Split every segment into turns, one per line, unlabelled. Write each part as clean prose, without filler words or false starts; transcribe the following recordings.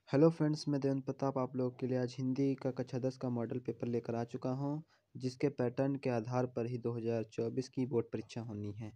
Hello friends, मैं देवेंद्र प्रताप आप लोगों के लिए आज हिंदी का कक्षा 10 का मॉडल पेपर लेकर आ चुका हूं, जिसके पैटर्न के आधार पर ही 2024 की बोर्ड परीक्षा होनी है।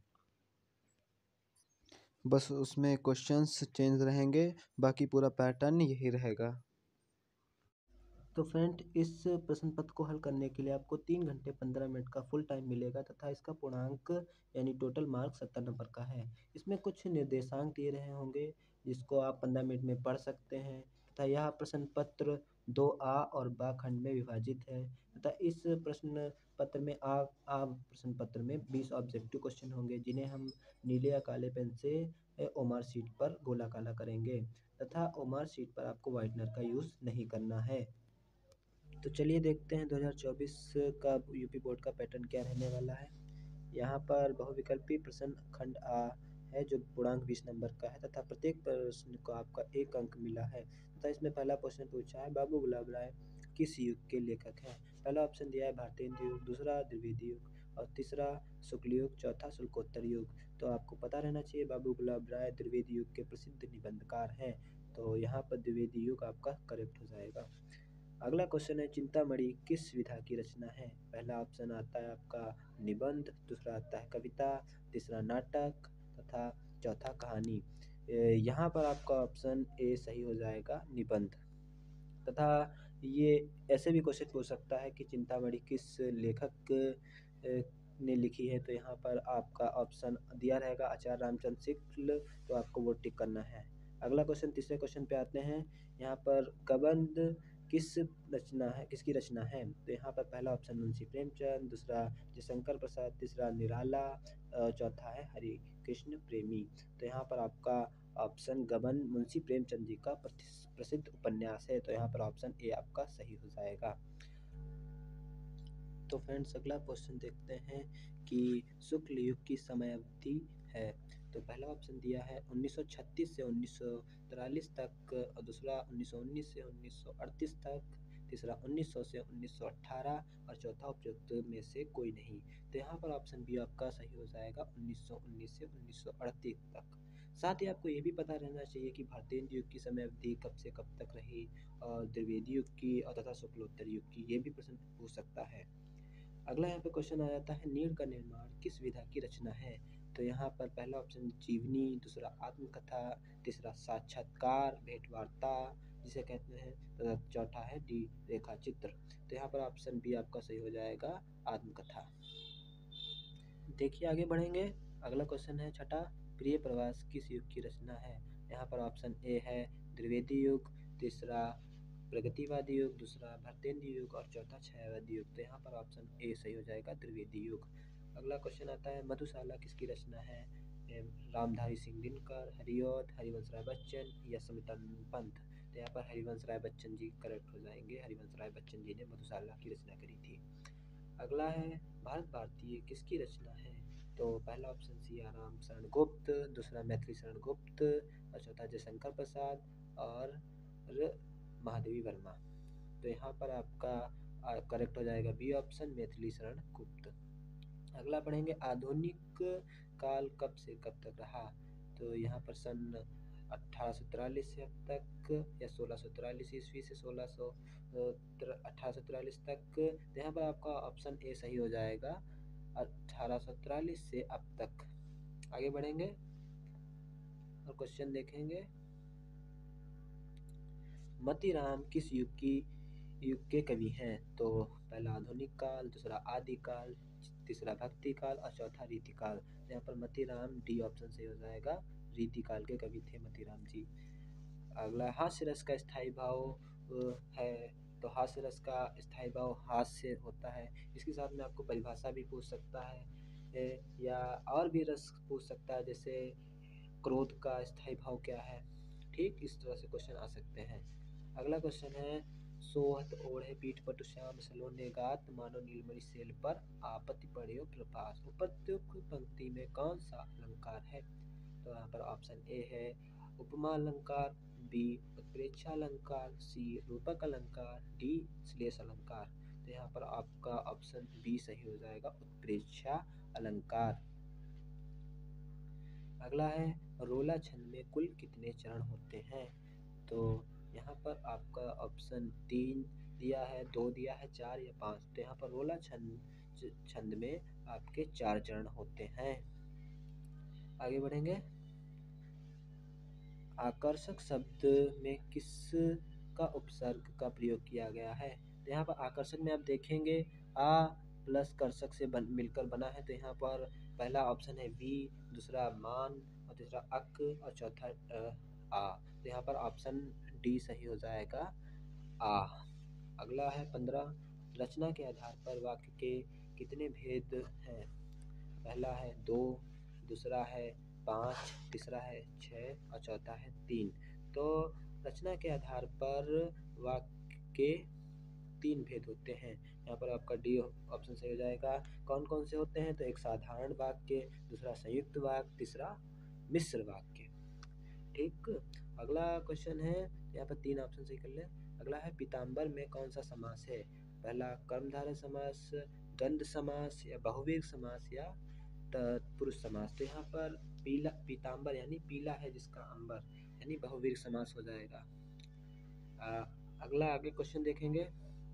बस उसमें क्वेश्चंस चेंज रहेंगे, बाकी पूरा पैटर्न यही रहेगा। तो फ्रेंड, इस प्रश्न पत्र को हल करने के लिए आपको 3 घंटे 15 मिनट का फुल टाइम मिलेगा तथा इसका पूर्णांक यानी टोटल मार्क्स 70 नंबर का है। इसमें कुछ निर्देशांक दिए रहे होंगे जिसको आप 15 मिनट में पढ़ सकते हैं तथा यह प्रश्न पत्र 2 आ और बा खंड में विभाजित है तथा इस प्रश्न पत्र में आ प्रश्न पत्र में 20 ऑब्जेक्टिव क्वेश्चन होंगे जिन्हें हम नीले या काले पेन से ओमार शीट पर गोला काला करेंगे तथा ओमार शीट पर आपको व्हाइटनर का यूज़ नहीं करना है। तो चलिए देखते हैं 2024 का यूपी बोर्ड का पैटर्न क्या रहने वाला है। यहाँ पर बहुविकल्पी प्रश्न खंड आ है जो पूर्णांक 20 नंबर का है तथा प्रत्येक प्रश्न को आपका 1 अंक मिला है तथा इसमें पहला क्वेश्चन पूछा है बाबू गुलाब राय किस युग के लेखक हैं। पहला ऑप्शन दिया है भारतेंदु युग, दूसरा द्विवेदी युग और तीसरा शुक्ल युग, चौथा शुल्कोत्तर युग। तो आपको पता रहना चाहिए बाबू गुलाब राय द्विवेदी युग के प्रसिद्ध निबंधकार हैं, तो यहाँ पर द्विवेदी युग आपका करेक्ट हो जाएगा। अगला क्वेश्चन है चिंतामणि किस विधा की रचना है। पहला ऑप्शन आता है आपका निबंध, दूसरा आता है कविता, तीसरा नाटक तथा चौथा कहानी। यहाँ पर आपका ऑप्शन ए सही हो जाएगा निबंध। तथा ये ऐसे भी क्वेश्चन पूछ सकता है कि चिंतामणि किस लेखक ने लिखी है, तो यहाँ पर आपका ऑप्शन दिया रहेगा आचार्य रामचंद्र शुक्ल, तो आपको वो टिक करना है। अगला क्वेश्चन तीसरे क्वेश्चन पे आते हैं। यहाँ पर कबंध किसकी रचना है, तो यहाँ पर पहला ऑप्शन मुंशी प्रेमचंद, दूसरा जयशंकर प्रसाद, तीसरा निराला, चौथा है हरि कृष्ण प्रेमी। तो यहाँ पर आपका ऑप्शन गबन मुंशी प्रेमचंद जी का प्रसिद्ध उपन्यास है, तो यहाँ पर ऑप्शन ए आपका सही हो जाएगा। तो फ्रेंड्स, अगला क्वेश्चन देखते हैं कि शुक्ल युग की समय अवधि है। तो पहला ऑप्शन दिया है 1936 से 1943 तक और दूसरा 1919 से 1938 तक, तीसरा 1900 से 1918 और चौथा उपयुक्त में से कोई नहीं। तो यहाँ पर ऑप्शन बी आपका सही हो जाएगा 1919 से 1938 तक। साथ ही आपको ये भी पता रहना चाहिए कि भारतेंदु युग की समय अवधि कब से कब तक रही और द्विवेदी युग की और तथा शुक्लोत्तर युग की, ये भी प्रश्न पूछ सकता है। अगला यहाँ पे क्वेश्चन आ जाता है नीड़ का निर्माण किस विधा की रचना है। तो यहाँ पर पहला ऑप्शन जीवनी, दूसरा आत्मकथा, तीसरा साक्षात्कार भेंट वार्ता जिसे कहते हैं तथा चौथा है डी रेखा चित्र। तो यहाँ पर ऑप्शन बी आपका सही हो जाएगा आत्मकथा। देखिए आगे बढ़ेंगे। अगला क्वेश्चन है छठा, प्रिय प्रवास किस युग की रचना है। यहाँ पर ऑप्शन ए है द्विवेदी युग, तीसरा प्रगतिवादी युग, दूसरा भारतेंदु युग और चौथा छायावादी युग। तो यहाँ पर ऑप्शन ए सही हो जाएगा द्विवेदी युग। अगला क्वेश्चन आता है मधुशाला किसकी रचना है। रामधारी सिंह दिनकर, हरिऔध, हरिवंश राय बच्चन या समीतन पंत। तो यहाँ पर हरिवंश राय बच्चन जी करेक्ट हो जाएंगे। हरिवंश राय बच्चन जी ने मधुशाला की रचना करी थी। अगला है भारत भारतीय किसकी रचना है। तो पहला ऑप्शन सियाराम शरण गुप्त, दूसरा मैथिली शरण गुप्त और चौथा जयशंकर प्रसाद और महादेवी वर्मा। तो यहाँ पर आपका करेक्ट हो जाएगा बी ऑप्शन मैथिली शरण गुप्त। अगला पढ़ेंगे आधुनिक काल कब से कब तक रहा। तो यहाँ पर सन 1843 से अब तक या 1643 ईस्वी से 1843 तक। तो यहाँ पर आपका ऑप्शन ए सही हो जाएगा 1843 से अब तक। आगे बढ़ेंगे और क्वेश्चन देखेंगे। मतीराम किस युग के कवि हैं। तो पहला आधुनिक काल, दूसरा आदि काल, तीसरा भक्ति काल और चौथा रीति काल। यहाँ पर मतीराम डी ऑप्शन से हो जाएगा, रीति काल के कवि थे मतीराम जी। अगला हास्य रस का स्थायी भाव है। तो हास्य रस का स्थायी भाव हास्य होता है। इसके साथ में आपको परिभाषा भी पूछ सकता है या और भी रस पूछ सकता है, जैसे क्रोध का स्थायी भाव क्या है। ठीक इस तरह से क्वेश्चन आ सकते हैं। अगला क्वेश्चन है सोहत ओढ़े पीठ पटु श्याम सलोने गात मानो नीलमणि सैल पर आपत्ति पढ़ियो प्रभास। उपयुक्त पंक्ति में कौन सा अलंकार है। तो यहाँ पर ऑप्शन ए है उपमा अलंकार, बी उत्प्रेक्षा अलंकार, सी रूपक अलंकार, डी श्लेष अलंकार। तो यहाँ पर आपका ऑप्शन बी सही हो जाएगा उत्प्रेक्षा अलंकार। अगला है रोला छंद में कुल कितने चरण होते हैं। तो यहाँ पर आपका ऑप्शन 3 दिया है, 2 दिया है, 4 या 5। तो यहाँ पर रोला छंद में आपके 4 चरण होते हैं। आगे बढ़ेंगे। आकर्षक शब्द में किस का उपसर्ग का प्रयोग किया गया है? तो यहाँ पर आकर्षक में आप देखेंगे आ प्लस कर्षक से मिलकर बना है। तो यहाँ पर पहला ऑप्शन है वी, दूसरा मान और तीसरा अक और चौथा आ। तो यहाँ पर ऑप्शन डी सही हो जाएगा, आ। अगला है 15। रचना के आधार पर वाक्य के कितने भेद हैं? पहला है 2, दूसरा है 5, तीसरा है 6 और चौथा है 3। तो रचना के आधार पर वाक्य के 3 भेद होते हैं। यहाँ पर आपका डी ऑप्शन सही हो जाएगा। कौन कौन से होते हैं? तो एक साधारण वाक्य, दूसरा संयुक्त वाक्य, तीसरा मिश्र वाक्य। ठीक। अगला क्वेश्चन है, यहाँ पर 3 ऑप्शन सही कर ले। अगला है पीताम्बर में कौन सा समास है? पहला कर्मधारय समास, द्वंद्व समास या बहुव्रीहि समास या तत्पुरुष समास। तो यहाँ पर पीताम्बर यानी पीला है जिसका अंबर, यानी बहुव्रीहि समास हो जाएगा। अगला आगे क्वेश्चन देखेंगे।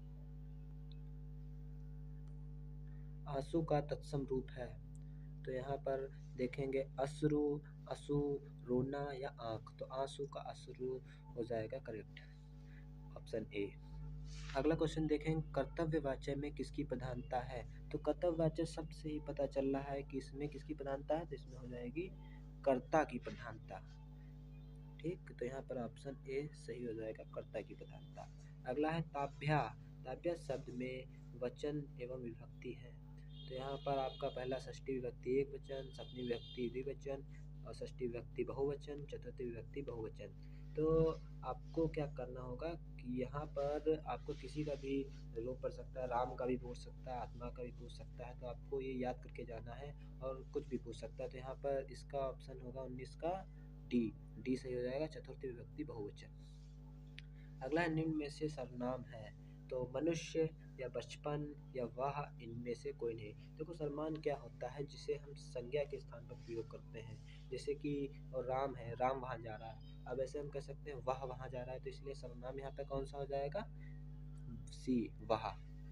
आंसू का तत्सम रूप है। तो यहाँ पर देखेंगे अश्रु, असु, रोना या आंख। तो आंसू का अश्रु हो जाएगा करेक्ट, ऑप्शन ए। अगला क्वेश्चन देखें, कर्तव्यवाचय में किसकी प्रधानता है? तो कर्तव्यवाचय शब्द से ही पता चल रहा है कि इसमें किसकी प्रधानता है। तो इसमें हो जाएगी कर्ता की प्रधानता। ठीक। तो यहाँ पर ऑप्शन ए सही हो जाएगा, कर्ता की प्रधानता। अगला है ताभ्या। ताभ्या शब्द में वचन एवं विभक्ति है। तो यहाँ पर आपका पहला षष्ठी विभक्ति एक वचन, सप्तमी विभक्ति द्विवचन और षष्ठी विभक्ति बहुवचन, चतुर्थी विभक्ति बहुवचन। तो आपको क्या करना होगा कि यहाँ पर आपको किसी का भी रूप पड़ सकता है, राम का भी पूछ सकता है, आत्मा का भी पूछ सकता है। तो आपको ये याद करके जाना है और कुछ भी पूछ सकता है। तो यहाँ पर इसका ऑप्शन होगा 19 का डी सही हो जाएगा, चतुर्थी विभक्ति बहुवचन। अगला निम्न में से सर्वनाम है। तो मनुष्य या बचपन या वह, इनमें से कोई नहीं। देखो सर्वनाम क्या होता है, जिसे हम संज्ञा के स्थान पर प्रयोग करते हैं। जैसे कि और राम है, राम वहाँ जा रहा है। अब ऐसे हम कह सकते हैं वह वहाँ जा रहा है। तो इसलिए सर्वनाम यहाँ पे कौन सा हो जाएगा? सी, वह।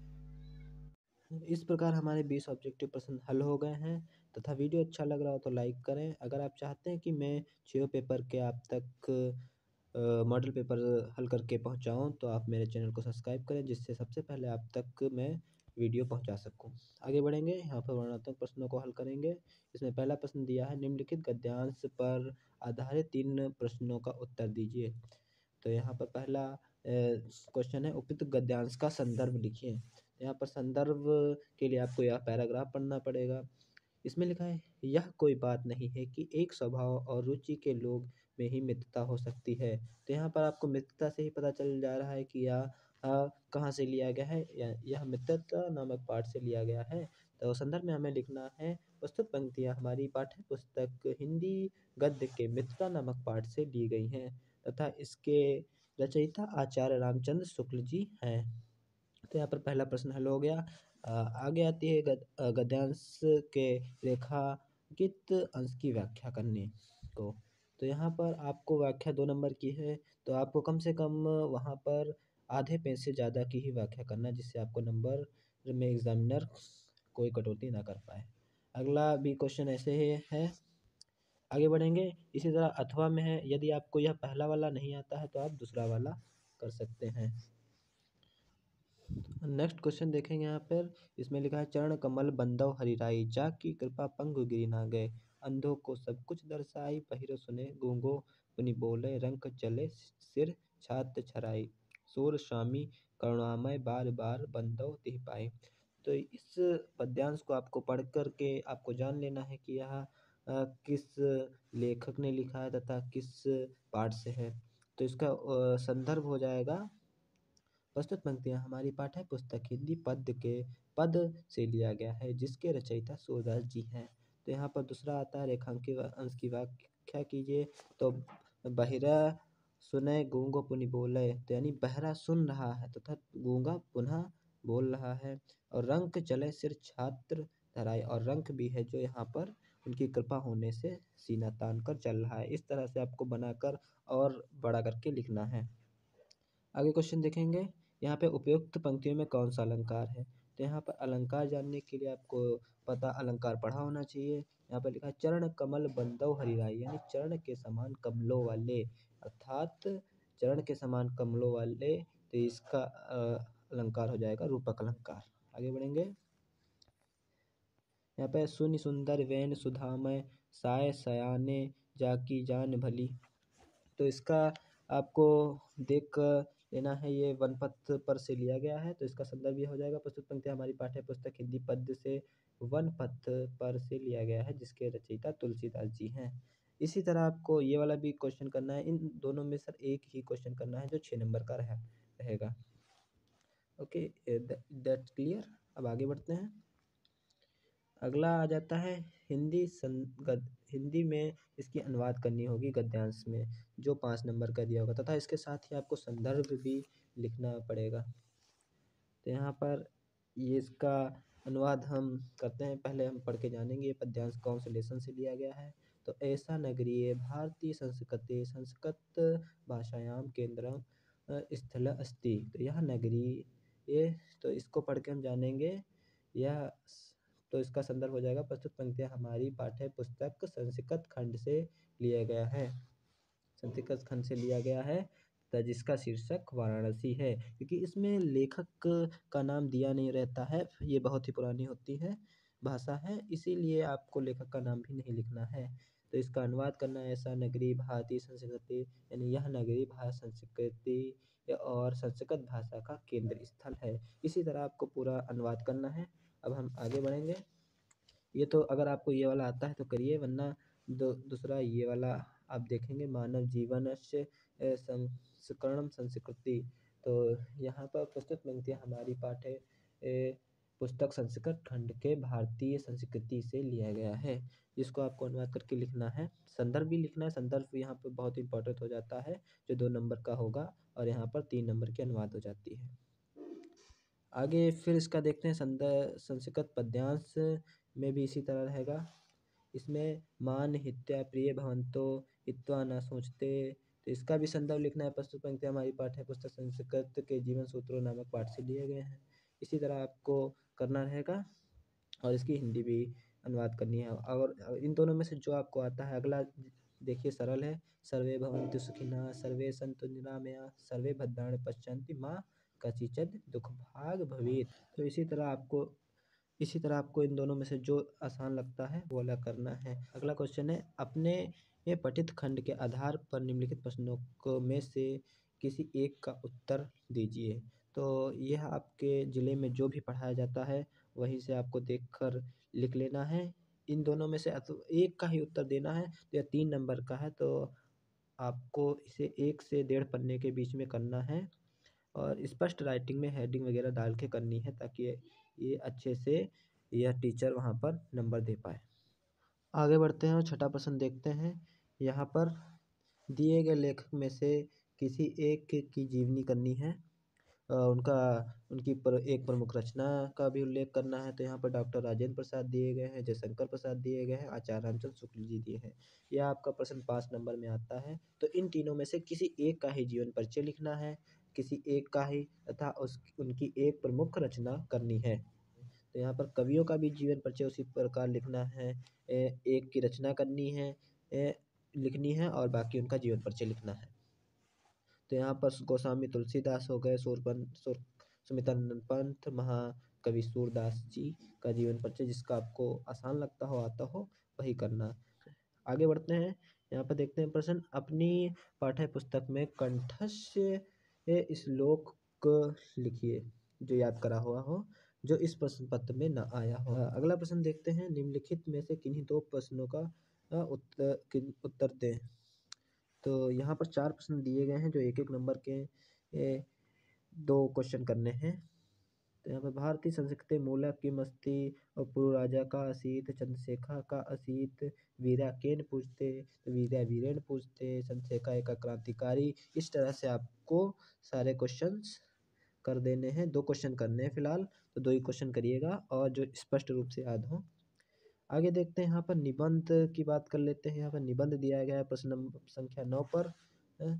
इस प्रकार हमारे 20 ऑब्जेक्टिव प्रश्न हल हो गए हैं। तथा वीडियो अच्छा लग रहा हो तो लाइक करें। अगर आप चाहते हैं कि मैं 6 पेपर के आप तक मॉडल पेपर हल करके पहुंचाऊं, तो आप मेरे चैनल को सब्सक्राइब करें, जिससे सबसे पहले आप तक मैं वीडियो पहुंचा सकूं। आगे बढ़ेंगे। यहाँ पर वर्णनात्मक प्रश्नों को हल करेंगे। इसमें पहला प्रश्न दिया है, निम्नलिखित गद्यांश पर आधारित 3 प्रश्नों का उत्तर दीजिए। तो यहाँ पर पहला क्वेश्चन है, उपयुक्त गद्यांश का संदर्भ लिखिए। यहाँ पर संदर्भ के लिए आपको यह पैराग्राफ पढ़ना पड़ेगा। इसमें लिखा है, यह कोई बात नहीं है कि एक स्वभाव और रुचि के लोग में ही मित्रता हो सकती है। तो यहाँ पर आपको मित्रता से ही पता चल जा रहा है कि यह कहाँ से लिया गया है। यह मित्रता नामक पाठ से लिया गया है। तो संदर्भ में हमें लिखना है, प्रस्तुत पंक्तियाँ हमारी पाठ्य पुस्तक हिंदी गद्य के मित्रता नामक पाठ से ली गई हैं तथा इसके रचयिता आचार्य रामचंद्र शुक्ल जी हैं। तो यहाँ पर पहला प्रश्न हल हो गया। आगे आती है गद्यांश के रेखांकित अंश की व्याख्या करने को। तो यहाँ पर आपको व्याख्या 2 नंबर की है। तो आपको कम से कम वहाँ पर आधे पेज से ज़्यादा की ही व्याख्या करना है, जिससे आपको नंबर में एग्जामिनर कोई कटौती ना कर पाए। अगला भी क्वेश्चन ऐसे ही है। आगे बढ़ेंगे। इसी तरह अथवा में है, यदि आपको यह पहला वाला नहीं आता है तो आप दूसरा वाला कर सकते हैं। नेक्स्ट क्वेश्चन देखेंगे यहाँ पर। इसमें लिखा है, चरण कमल बंदव हरिराई, जा की कृपा पंगु गिरि ना गए। अंधों को सब कुछ दर्शाई, बहिरो सुने गूंगो पुनि बोले। रंक चले सिर छात्र छराई, सूर स्वामी करुणामय बार बार बंदव तिह पाए। तो इस पद्यांश को आपको पढ़ कर के आपको जान लेना है कि यह किस लेखक ने लिखा है तथा किस पाठ से है। तो इसका संदर्भ हो जाएगा, प्रस्तुत पंक्तियाँ हमारी पाठ्य पुस्तक हिंदी पद्य के पद से लिया गया है, जिसके रचयिता सूरदास जी हैं। तो यहाँ पर दूसरा आता है, रेखांकित अंश की व्याख्या कीजिए। तो बहिरा सुने गूंगो पुनि बोले, तो यानी बहरा सुन रहा है तथा गूंगा पुनः बोल रहा है। और रंक चले सिर छात्र धराए, और रंक भी है जो यहाँ पर उनकी कृपा होने से सीना तान कर चल रहा है। इस तरह से आपको बनाकर और बड़ा करके लिखना है। आगे क्वेश्चन देखेंगे। यहाँ पे उपयुक्त पंक्तियों में कौन सा अलंकार है। तो यहाँ पर अलंकार जानने के लिए आपको पता अलंकार पढ़ा होना चाहिए। यहाँ पर लिखा है चरण कमल बंदौ हरिराई, यानी चरण के समान कमलों वाले, अर्थात चरण के समान कमलों वाले। तो इसका अलंकार हो जाएगा रूपक अलंकार। आगे बढ़ेंगे। यहाँ पे सुनि सुंदर वैन सुधामय साय सयाने जाकी जान भली। तो इसका आपको देख कर लेना है, ये वनपथ पर से लिया गया है। तो इसका संदर्भ ये हो जाएगा। प्रस्तुत पंक्तियाँ हमारी पाठ्य पुस्तक हिंदी पद्य से वनपथ पर से लिया गया है, जिसके रचयिता तुलसीदास जी हैं। इसी तरह आपको ये वाला भी क्वेश्चन करना है। इन दोनों में सर एक ही क्वेश्चन करना है जो 6 नंबर का रहेगा। Okay, that's clear. अब आगे बढ़ते हैं। अगला आ जाता है हिंदी में इसकी अनुवाद करनी होगी गद्यांश में, जो 5 नंबर का दिया होगा, तथा इसके साथ ही आपको संदर्भ भी लिखना पड़ेगा। तो यहाँ पर ये इसका अनुवाद हम करते हैं। पहले हम पढ़ के जानेंगे ये पद्यांश कौन से लेसन से लिया गया है। तो ऐसा नगरीय भारतीय संस्कृते संस्कृत भाषायाम केंद्रम स्थल अस्ति। तो यह नगरी ये, तो इसको पढ़ के हम जानेंगे। यह तो इसका संदर्भ हो जाएगा। प्रस्तुत पंक्तियाँ हमारी पाठ्य पुस्तक संस्कृत खंड से लिया गया है, संस्कृत खंड से लिया गया है, जिसका शीर्षक वाराणसी है। क्योंकि इसमें लेखक का नाम दिया नहीं रहता है, ये बहुत ही पुरानी होती है भाषा है, इसीलिए आपको लेखक का नाम भी नहीं लिखना है। तो इसका अनुवाद करना है। ऐसा नगरी भारतीय संस्कृति, यानी यह नगरी भारत संस्कृति और संस्कृत भाषा का केंद्र स्थल है। इसी तरह आपको पूरा अनुवाद करना है। अब हम आगे बढ़ेंगे। ये तो अगर आपको ये वाला आता है तो करिए, वरना दूसरा ये वाला आप देखेंगे, मानव जीवन से संस्करणम संस्कृति। तो यहाँ पर प्रस्तुत पंक्तियाँ हमारी पाठ्य पुस्तक संस्कृत खंड के भारतीय संस्कृति से लिया गया है, जिसको आपको अनुवाद करके लिखना है। संदर्भ भी लिखना है। संदर्भ यहाँ पर बहुत इंपॉर्टेंट हो जाता है, जो 2 नंबर का होगा, और यहाँ पर 3 नंबर की अनुवाद हो जाती है। आगे फिर इसका देखते हैं संस्कृत पद्यांश में भी इसी तरह रहेगा। इसमें मान हित्या प्रिय भवंतो हित्वा न सोचते। तो इसका भी संदर्भ लिखना है। प्रस्तुत पंक्तियाँ हमारी पाठ्य पुस्तक संस्कृत के जीवन सूत्रों नामक पाठ से लिए गए हैं। इसी तरह आपको करना रहेगा, और इसकी हिंदी भी अनुवाद करनी है। और इन दोनों में से जो आपको आता है, अगला देखिए सरल है। सर्वे भवन्तु सुखिनः सर्वे सन्तु निरामया सर्वे भद्राणि पश्यन्ति माँ कचिचित् दुख भाग भवेत्। तो इसी तरह आपको इन दोनों में से जो आसान लगता है वो वाला करना है। अगला क्वेश्चन है, अपने ये पठित खंड के आधार पर निम्नलिखित प्रश्नों को में से किसी एक का उत्तर दीजिए। तो यह आपके ज़िले में जो भी पढ़ाया जाता है वहीं से आपको देखकर लिख लेना है। इन दोनों में से एक का ही उत्तर देना है। तो यह 3 नंबर का है, तो आपको इसे 1 से 1.5 पन्ने के बीच में करना है, और स्पष्ट राइटिंग में हेडिंग वगैरह डाल के करनी है, ताकि ये अच्छे से यह टीचर वहाँ पर नंबर दे पाए। आगे बढ़ते हैं और छठा प्रश्न देखते हैं। यहाँ पर दिए गए लेखक में से किसी एक की जीवनी करनी है। एक प्रमुख रचना का भी उल्लेख करना है। तो यहाँ पर डॉक्टर राजेंद्र प्रसाद दिए गए हैं, जयशंकर प्रसाद दिए गए हैं, आचार्य रामचंद्र शुक्ल जी दिए हैं। यह आपका प्रश्न 5 नंबर में आता है। तो इन तीनों में से किसी एक का ही जीवन परिचय लिखना है, किसी एक का ही, तथा उनकी एक प्रमुख रचना करनी है। तो यहाँ पर कवियों का भी जीवन परिचय उसी प्रकार लिखना है। एक की रचना करनी है, लिखनी है, और बाकी उनका जीवन परिचय लिखना है। तो यहाँ पर गोस्वामी तुलसीदास हो गए, सुमित्रानंद पंत, महाकवि सूरदास जी का जीवन परिचय, जिसका आपको आसान लगता हो, आता हो, वही करना। आगे बढ़ते हैं। यहाँ पर देखते हैं प्रश्न, अपनी पाठ्य पुस्तक में कंठस्य श्लोक लिखिए जो याद करा हुआ हो, जो इस प्रश्न पत्र में न आया हो। अगला प्रश्न देखते हैं, निम्नलिखित में से किन्हीं 2 प्रश्नों का उत्तर दें। तो यहाँ पर 4 प्रश्न दिए गए हैं, जो 1-1 नंबर के 2 क्वेश्चन करने हैं। तो यहाँ पर भारतीय संस्कृति मूला किम अस्ति और पूर्व राजा का असीत, चंद्रशेखा का असीत, वीरा केन पूछते, तो वीरा वीरेन पूछते, चंद्रशेखा एक क्रांतिकारी। इस तरह से आपको सारे क्वेश्चंस कर देने हैं। 2 क्वेश्चन करने हैं फिलहाल, तो 2 ही क्वेश्चन करिएगा, और जो स्पष्ट रूप से याद हो। आगे देखते हैं, यहाँ पर निबंध की बात कर लेते हैं। यहाँ पर निबंध दिया गया है प्रश्न संख्या 9 पर।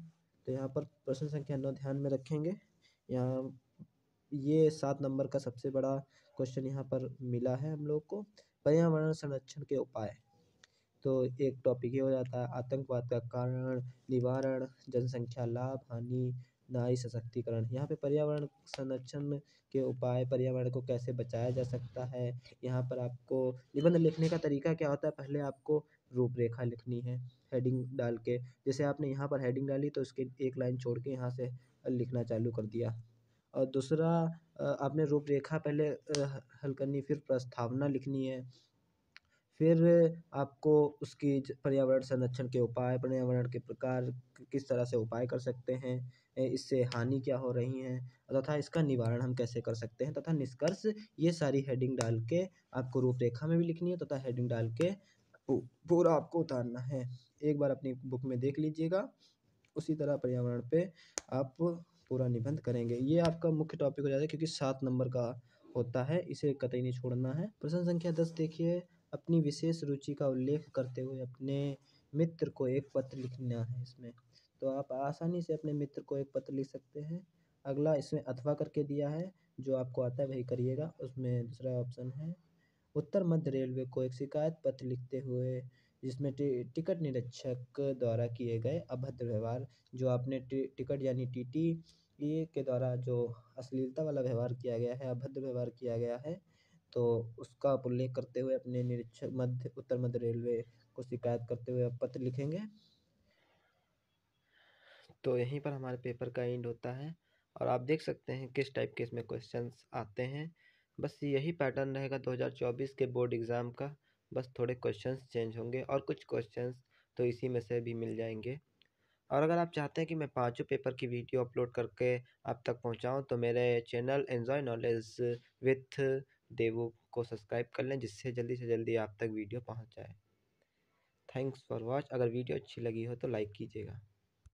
तो यहाँ पर प्रश्न संख्या 9 ध्यान में रखेंगे। यहाँ ये 7 नंबर का सबसे बड़ा क्वेश्चन यहाँ पर मिला है हम लोग को। पर्यावरण संरक्षण के उपाय। तो एक टॉपिक ये हो जाता है आतंकवाद का कारण, निवारण, जनसंख्या लाभ, हानि, नारी सशक्तिकरण। यहाँ पे पर्यावरण संरक्षण के उपाय, पर्यावरण को कैसे बचाया जा सकता है। यहाँ पर आपको निबंध लिखने का तरीका क्या होता है, पहले आपको रूपरेखा लिखनी है हेडिंग डाल के। जैसे आपने यहाँ पर हेडिंग डाली तो उसके एक लाइन छोड़ के यहाँ से लिखना चालू कर दिया। और दूसरा आपने रूपरेखा पहले हल करनी, फिर प्रस्तावना लिखनी है, फिर आपको उसकी पर्यावरण संरक्षण के उपाय, पर्यावरण के प्रकार, किस तरह से उपाय कर सकते हैं, इससे हानि क्या हो रही है तथा इसका निवारण हम कैसे कर सकते हैं, तथा निष्कर्ष। ये सारी हेडिंग डाल के आपको रूपरेखा में भी लिखनी है तथा हेडिंग डाल के पूरा आपको उतारना है। एक बार अपनी बुक में देख लीजिएगा, उसी तरह पर्यावरण पे आप पूरा निबंध करेंगे। ये आपका मुख्य टॉपिक हो जाता है क्योंकि 7 नंबर का होता है, इसे कतई नहीं छोड़ना है। प्रश्न संख्या 10 देखिए, अपनी विशेष रुचि का उल्लेख करते हुए अपने मित्र को एक पत्र लिखना है इसमें। तो आप आसानी से अपने मित्र को एक पत्र लिख सकते हैं। अगला इसमें अथवा करके दिया है, जो आपको आता है वही करिएगा। उसमें दूसरा ऑप्शन है उत्तर मध्य रेलवे को एक शिकायत पत्र लिखते हुए जिसमें टिकट निरीक्षक द्वारा किए गए अभद्र व्यवहार, जो आपने टिकट यानी टीटी ये के द्वारा जो अश्लीलता वाला व्यवहार किया गया है, अभद्र व्यवहार किया गया है, तो उसका आप उल्लेख करते हुए अपने निरीक्षक उत्तर मध्य रेलवे को शिकायत करते हुए आप पत्र लिखेंगे। तो यहीं पर हमारे पेपर का एंड होता है और आप देख सकते हैं किस टाइप के इसमें क्वेश्चंस आते हैं। बस यही पैटर्न रहेगा 2024 के बोर्ड एग्ज़ाम का, बस थोड़े क्वेश्चंस चेंज होंगे और कुछ क्वेश्चंस तो इसी में से भी मिल जाएंगे। और अगर आप चाहते हैं कि मैं पाँचों पेपर की वीडियो अपलोड करके आप तक पहुंचाऊं तो मेरे channel enjoy knowledge with Devu को सब्सक्राइब कर लें, जिससे जल्दी से जल्दी आप तक वीडियो पहुंच जाए। Thanks for watch. अगर वीडियो अच्छी लगी हो तो लाइक कीजिएगा।